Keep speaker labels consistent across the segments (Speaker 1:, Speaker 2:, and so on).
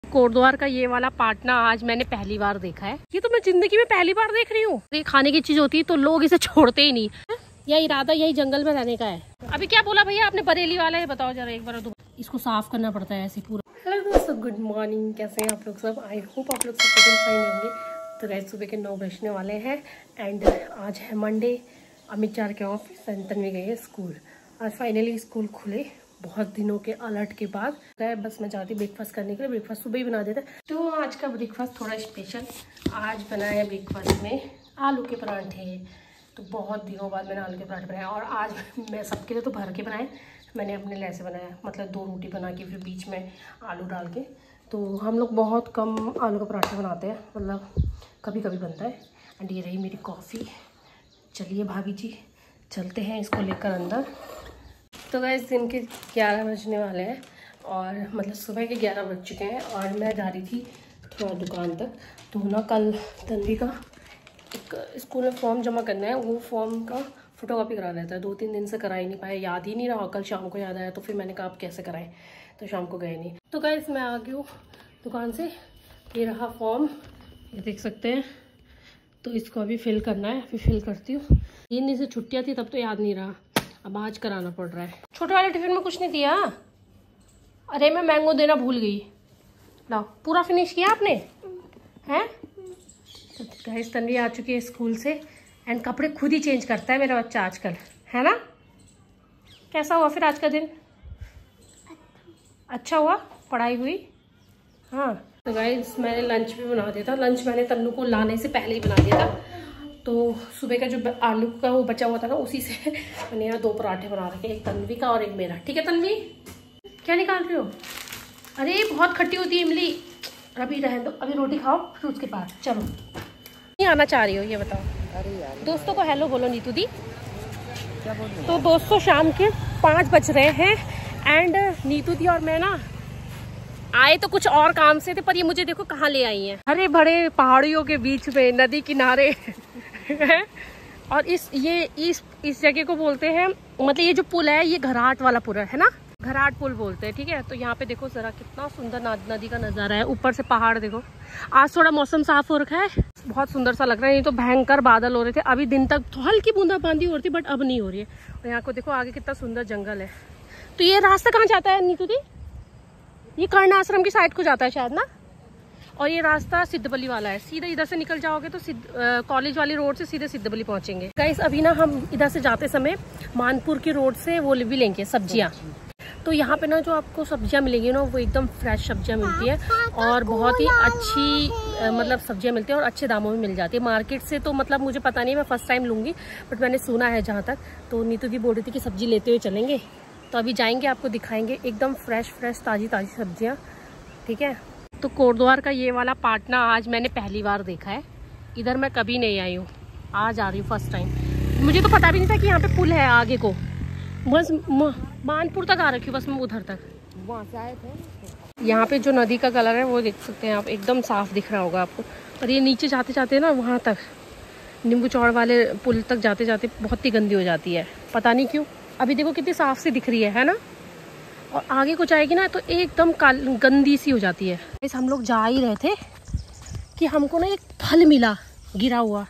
Speaker 1: कोटद्वार का ये वाला पाटना आज मैंने पहली बार देखा है। ये तो मैं जिंदगी में पहली बार देख रही हूँ। ये खाने की चीज होती है तो लोग इसे छोड़ते ही नहीं। यह इरादा यही जंगल में रहने का है। अभी क्या बोला भैया आपने? बरेली वाला है, बताओ जरा एक बार। तो इसको साफ करना पड़ता है ऐसे पूरा। हेलो दोस्तों, गुड मॉर्निंग। कैसे हैं आप लोग सब? आई होप आप लोग सब फाइन होंगे। तो गाइस सुबह के 9 बजने वाले हैं एंड आज है मंडे। अमित चार के ऑफिस, तन्वी गई है स्कूल। आज फाइनली स्कूल खुले बहुत दिनों के अलर्ट के बाद। बस मैं चाहती ब्रेकफास्ट करने के लिए। ब्रेकफास्ट सुबह ही बना देते। तो आज का ब्रेकफास्ट थोड़ा स्पेशल। आज बनाया ब्रेकफास्ट में आलू के पराठे। तो बहुत दिनों बाद मैंने आलू के पराठे बनाए और आज मैं सबके लिए तो भर के बनाए। मैंने अपने लिए ऐसे बनाया, मतलब 2 रोटी बना के फिर बीच में आलू डाल के। तो हम लोग बहुत कम आलू का पराठा बनाते हैं, मतलब कभी कभी बनता है। एंड ये रही मेरी कॉफ़ी। चलिए भाभी जी चलते हैं इसको लेकर अंदर। तो गाइस दिन के 11 बजने वाले हैं और मतलब सुबह के 11 बज चुके हैं और मैं जा रही थी थोड़ा दुकान तक। तो ना कल तन्वी का एक स्कूल में फॉर्म जमा करना है, वो फॉर्म का फोटोकॉपी करा रहता है। 2-3 दिन से करा ही नहीं पाया, याद ही नहीं रहा। कल शाम को याद आया तो फिर मैंने कहा आप कैसे कराएं, तो शाम को गए नहीं। तो गाइस मैं आ गई हूँ दुकान से। ये रहा फॉर्म, ये देख सकते हैं। तो इसको अभी फिल करना है, फिर फिल करती हूँ। 3 दिन से छुट्टियाँ थी तब तो याद नहीं रहा, अब आज कराना पड़ रहा है। छोटे वाले टिफिन में कुछ नहीं दिया। अरे मैं मैंगो देना भूल गई। लाओ, पूरा फिनिश किया आपने हैं? तो गाइस तन्वी आ चुकी है स्कूल से एंड कपड़े खुद ही चेंज करता है मेरा बच्चा आजकल, है ना? कैसा हुआ फिर आज का दिन? अच्छा हुआ, पढ़ाई हुई? हाँ। तो गाइस मैंने लंच भी बना दिया था। लंच मैंने तन्नू को लाने से पहले ही बना दिया था। तो सुबह का जो आलू का वो बचा हुआ था ना, उसी से मैंने यहाँ 2 पराठे बना रखे, एक तन्वी का और एक मेरा। ठीक है तन्वी, क्या निकाल रही हो? अरे बहुत खट्टी होती है इमली। अभी रहने दो, अभी रोटी खाओ फिर उसके बाद चलो। नहीं आना चाह रही हो ये बताओ?
Speaker 2: अरे यार
Speaker 1: दोस्तों को हेलो बोलो नीतू दी।
Speaker 2: क्या बोल रही?
Speaker 1: तो दोस्तों शाम के 5 बज रहे हैं एंड नीतू दी और मैं ना आए तो कुछ और काम से थे, पर ये मुझे देखो कहाँ ले आई हैं। हरे भरे पहाड़ियों के बीच में नदी किनारे और इस जगह को बोलते हैं, मतलब ये जो पुल है ये घराट वाला पुल है ना, घराट पुल बोलते हैं। ठीक है, तो यहाँ पे देखो जरा कितना सुंदर नदी का नजारा है। ऊपर से पहाड़ देखो। आज थोड़ा मौसम साफ हो रखा है, बहुत सुंदर सा लग रहा है। ये तो भयंकर बादल हो रहे थे अभी दिन तक, तो हल्की बूंदाबांदी हो रही थी बट अब नहीं हो रही है। और यहाँ को देखो आगे कितना सुंदर जंगल है। तो ये रास्ता कहाँ जाता है नीतू दी? ये कर्ण आश्रम की साइड को जाता है शायद ना। और ये रास्ता सिद्धबली वाला है। सीधे इधर से निकल जाओगे तो कॉलेज वाली रोड से सीधे सिद्धबली पहुंचेंगे। गाइस अभी ना हम इधर से जाते समय मानपुर की रोड से वो भी लेंगे सब्जियां। तो यहाँ पे ना जो आपको सब्जियां मिलेंगी ना, वो एकदम फ्रेश सब्जियां मिलती है और बहुत ही अच्छी मतलब सब्जियां मिलती है और अच्छे दामों में मिल जाती है। मार्केट से तो मतलब मुझे पता नहीं, मैं फर्स्ट टाइम लूँगी बट मैंने सुना है जहाँ तक। तो नीतू दी बोल रही थी कि सब्जी लेते हुए चलेंगे, तो अभी जाएंगे आपको दिखाएंगे एकदम फ्रेश ताज़ी सब्जियाँ। ठीक है, तो कोटद्वार का ये वाला पाटना आज मैंने पहली बार देखा है। इधर मैं कभी नहीं आई हूँ, आज आ रही हूँ फर्स्ट टाइम। मुझे तो पता भी नहीं था कि यहाँ पे पुल है आगे को। बस मानपुर तक आ रखी हूँ, बस मैं उधर तक
Speaker 2: वहाँ से आए थे।
Speaker 1: यहाँ पे जो नदी का कलर है वो देख सकते हैं आप, एकदम साफ दिख रहा होगा आपको। और ये नीचे जाते जाते ना वहाँ तक नींबू चौड़ वाले पुल तक जाते जाते बहुत ही गंदी हो जाती है, पता नहीं क्यों। अभी देखो कितनी साफ सी दिख रही है ना? और आगे को जाएगी ना तो एकदम गंदी सी हो जाती है। इस हम लोग जा ही रहे थे कि हमको ना एक फल मिला गिरा हुआ।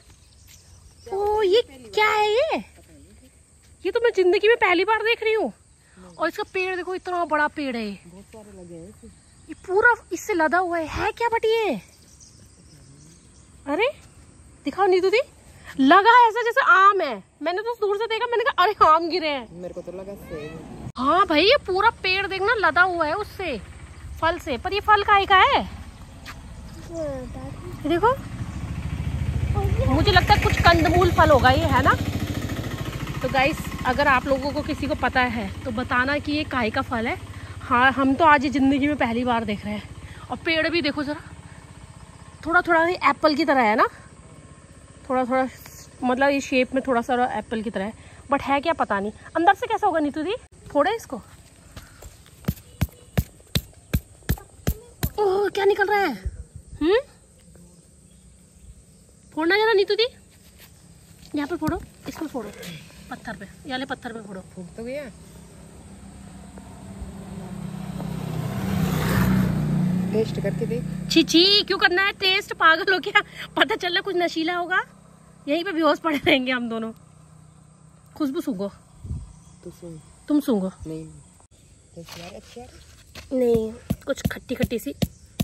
Speaker 1: ओ ये क्या है? ये तो मैं जिंदगी में पहली बार देख रही हूँ। और इसका पेड़ देखो, इतना बड़ा पेड़ है।
Speaker 2: बहुत सारे लगे हैं।
Speaker 1: ये पूरा इससे लदा हुआ है क्या बट ये? अरे दिखाओ नीतू दी। लगा ऐसा जैसे आम है। मैंने तो दूर से देखा, मैंने कहा अरे आम गिरे हैं।
Speaker 2: मेरे को तो लगा सेब।
Speaker 1: हाँ भाई, ये पूरा पेड़ देखना लदा हुआ है उससे, फल से। पर ये फल काहे का है? देखो, मुझे लगता है कुछ कंदमूल फल होगा ये, है ना? तो गाइस अगर आप लोगों को किसी को पता है तो बताना कि ये काहे का फल है। हाँ हम तो आज जिंदगी में पहली बार देख रहे हैं। और पेड़ भी देखो जरा, थोड़ा थोड़ा एप्पल की तरह है ना, थोड़ा थोड़ा मतलब ये शेप में थोड़ा सा एप्पल की तरह है, बट है क्या पता नहीं। अंदर से कैसा होगा नीतू दी? फोड़े इसको। ओह क्या निकल रहा है? फोड़ना जरा नीतू दी, यहाँ पे फोड़ो, इसमें फोड़ो, पत्थर पे, ये वाले पत्थर पे फोड़ो।
Speaker 2: फूट तो गया। टेस्ट करके देख।
Speaker 1: छी छी, क्यों करना है टेस्ट, पागल हो क्या? पता चल रहा कुछ नशीला होगा, यहीं पे बेहोश पड़े रहेंगे हम दोनों। खुशबू सूंघो। तुम सूंघो।
Speaker 2: नहीं अच्छा
Speaker 1: नहीं, कुछ खट्टी खट्टी सी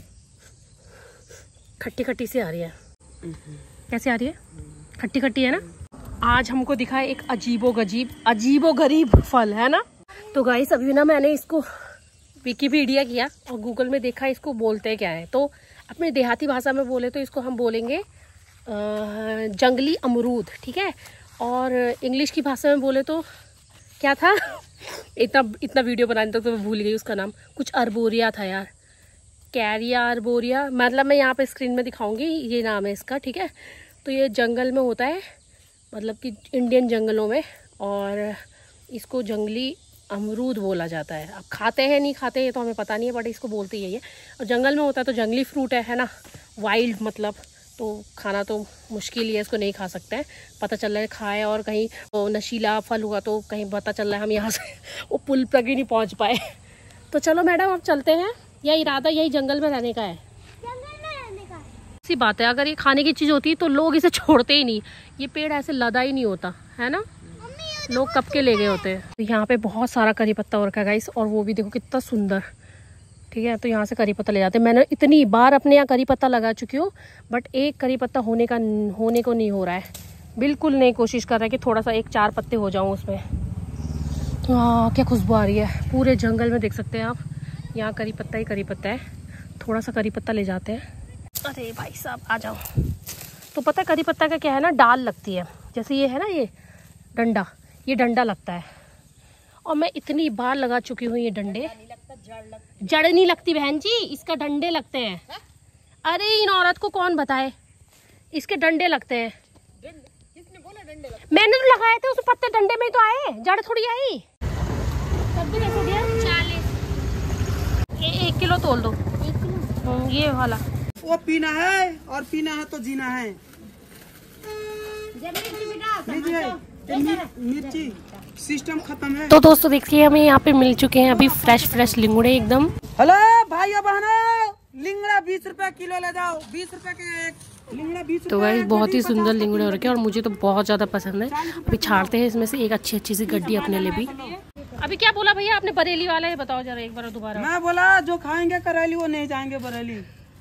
Speaker 1: आ रही है। कैसे आ रही है? खट्टी खट्टी है ना। आज हमको दिखा है एक अजीबो गरीब फल, है ना। तो गाइस अभी ना मैंने इसको विकिपीडिया किया और गूगल में देखा इसको बोलते क्या है। तो अपने देहाती भाषा में बोले तो इसको हम बोलेंगे जंगली अमरूद, ठीक है। और इंग्लिश की भाषा में बोले तो क्या था इतना वीडियो बनाने तक तो मैं भूल गई उसका नाम। कुछ अर्बोरिया था यार, कैरिया अर्बोरिया, मतलब मैं यहाँ पे स्क्रीन में दिखाऊंगी, ये नाम है इसका, ठीक है। तो ये जंगल में होता है, मतलब कि इंडियन जंगलों में, और इसको जंगली अमरूद बोला जाता है। अब खाते हैं नहीं खाते ये तो हमें पता नहीं है, बट इसको बोलते यही है। और जंगल में होता है तो जंगली फ्रूट है ना, वाइल्ड मतलब, तो खाना तो मुश्किल ही है, इसको नहीं खा सकते हैं। पता चल रहा है खाए और कहीं तो नशीला फल हुआ तो कहीं पता चल रहा है हम यहाँ से वो पुल तक ही नहीं पहुँच पाए। तो चलो मैडम अब चलते हैं, या इरादा यही जंगल में रहने का है। सी बात है, अगर ये खाने की चीज़ होती तो लोग इसे छोड़ते ही नहीं, ये पेड़ ऐसे लदा ही नहीं होता, है ना। लोग कब के ले गए होते हैं। तो यहाँ पे बहुत सारा करी पत्ता और गाइस, और वो भी देखो कितना सुंदर, ठीक है। तो यहाँ से करी पत्ता ले जाते हैं। मैंने इतनी बार अपने यहाँ करी पत्ता लगा चुकी हूँ, बट एक करी पत्ता होने को नहीं हो रहा है, बिल्कुल नहीं। कोशिश कर रहा है कि थोड़ा सा 1-4 पत्ते हो जाऊँ उसमें। क्या खुशबू आ रही है पूरे जंगल में, देख सकते हैं आप। यहाँ करी पत्ता ही करी पत्ता है, थोड़ा सा करी पत्ता ले जाते हैं। अरे भाई साहब आ जाओ। तो पता है करी पत्ता का क्या है ना, डाल लगती है, जैसे ये है ना, ये डंडा, ये डंडा लगता है। और मैं इतनी बार लगा चुकी हूँ ये डंडे, जड़ नहीं लगती बहन जी, इसका डंडे लगते हैं। अरे इन औरत को कौन बताए, इसके डंडे लगते हैं।
Speaker 2: किसने बोला डंडे लगते?
Speaker 1: मैंने तो लगाए थे, उस पत्ते डंडे में ही तो आए, जड़ थोड़ी आई। 1 किलो तोल दो। 1 किलो ये वाला।
Speaker 3: वो पीना है और पीना है तो जीना है। मिर्ची सिस्टम खत्म है।
Speaker 1: तो दोस्तों देखिए हमें यहाँ पे मिल चुके हैं अभी फ्रेश लिंगड़े एकदम।
Speaker 3: हेलो भाइयों बहनों, लिंगड़ा 20 रुपए किलो ले जाओ, 20 रुपए के एक लिंगड़ा 20 रुपए।
Speaker 1: तो गाइस बहुत ही सुंदर लिंगड़े हो रखे हैं और मुझे तो बहुत ज्यादा पसंद है। अभी छाड़ते हैं इसमें से एक अच्छी सी गड्डी अपने लिए भी। अभी क्या बोला भैया आपने, बरेली वाला है, बताओ जरा एक बार दोबारा।
Speaker 3: मैं बोला जो खाएंगे करेली वो नहीं जाएंगे बरेली।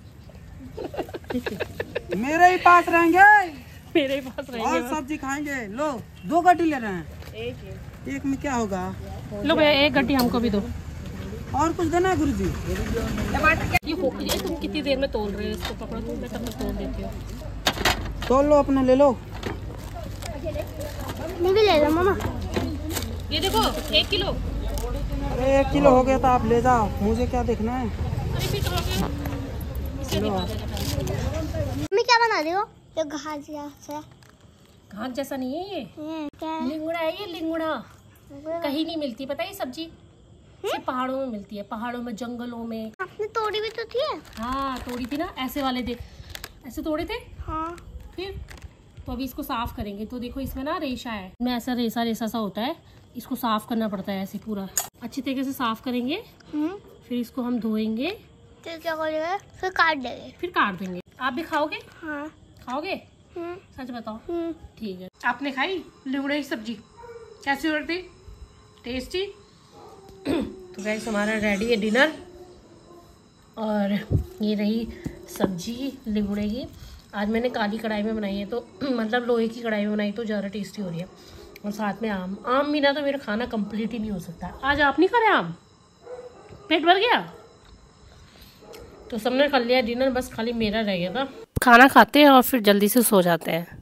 Speaker 3: मेरे ही पास रहेंगे,
Speaker 1: मेरे पास रहेंगे
Speaker 3: और सब्जी खाएंगे। लो 2 गड्डी ले रहे हैं, एक में क्या होगा।
Speaker 1: लो भैया 1 गड्डी हमको भी दो।
Speaker 3: और कुछ देना है गुरुजी।
Speaker 1: ये तुम कितनी देर में तोल रहे हो, इसको पकड़ो तुम, मैं तब तक तोल देती हूँ।
Speaker 3: तोल लो अपना, ले लो।
Speaker 1: मैं भी ले लो मामा। ये देखो 1 किलो।
Speaker 3: अरे 1 किलो हो गया तो आप ले जाओ, मुझे क्या देखना है।
Speaker 1: अरे फिर कहोगे इसे दिखा देना।
Speaker 4: मम्मी क्या बना रही हो? ये घास जैसा।
Speaker 1: घास जैसा नहीं है, ये
Speaker 4: क्या है?
Speaker 1: लिंगड़ा है। ये लिंगड़ा कहीं नहीं मिलती, पता है। ये सब्जी सिर्फ पहाड़ों में मिलती है, पहाड़ों में, जंगलों में।
Speaker 4: आपने तोड़ी भी तो थी।
Speaker 1: हाँ तोड़ी थी ना, ऐसे वाले दे, ऐसे तोड़े थे।
Speaker 4: हाँ।
Speaker 1: फिर तो अभी इसको साफ करेंगे। तो देखो इसमें ना रेशा है, इसमें ऐसा रेसा सा होता है, इसको साफ करना पड़ता है ऐसे पूरा अच्छी तरीके से साफ करेंगे। फिर इसको हम धोएंगे,
Speaker 4: तो क्या करेंगे? फिर काट देंगे,
Speaker 1: फिर काट देंगे। आप भी खाओगे?
Speaker 4: हाँ।
Speaker 1: खाओगे? सच बताओ। ठीक है। आपने खाई लिंगड़े की सब्जी, कैसी हो रही थी? टेस्टी। तो गाइस हमारा रेडी है डिनर, और ये रही सब्जी लिंगड़े की। आज मैंने काली कढ़ाई में बनाई है, तो मतलब लोहे की कढ़ाई में बनाई, तो ज़्यादा टेस्टी हो रही है। और साथ में आम बिना तो मेरा खाना कंप्लीट ही नहीं हो सकता। आज आप नहीं खा रहे आम? पेट भर गया? तो सबने खा लिया डिनर, बस खाली मेरा रह गया था। खाना खाते हैं और फिर जल्दी से सो जाते हैं।